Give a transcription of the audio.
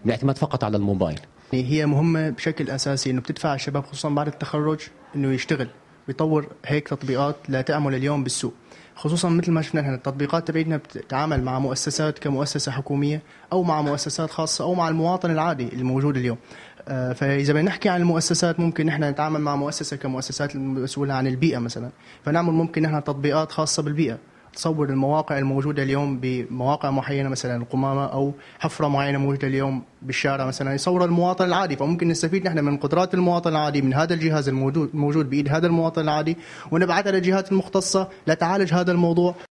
بالاعتماد فقط على الموبايل. هي مهمة بشكل أساسي إنه بتدفع الشباب خصوصا بعد التخرج إنه يشتغل ويطور هيك تطبيقات لا تعمل اليوم بالسوق، خصوصا مثل ما شفنا نحن التطبيقات تبعتنا بتتعامل مع مؤسسات كمؤسسة حكومية أو مع مؤسسات خاصة أو مع المواطن العادي الموجود اليوم. فإذا بدنا نحكي عن المؤسسات ممكن نحن نتعامل مع مؤسسة كمؤسسات المسؤولة عن البيئة مثلا، فنعمل ممكن نحن تطبيقات خاصة بالبيئة، تصور المواقع الموجودة اليوم بمواقع معينة مثلا القمامة أو حفرة معينة موجودة اليوم بالشارع مثلا يصور المواطن العادي، فممكن نستفيد نحن من قدرات المواطن العادي من هذا الجهاز الموجود بإيد هذا المواطن العادي ونبعثها للجهات المختصة لتعالج هذا الموضوع.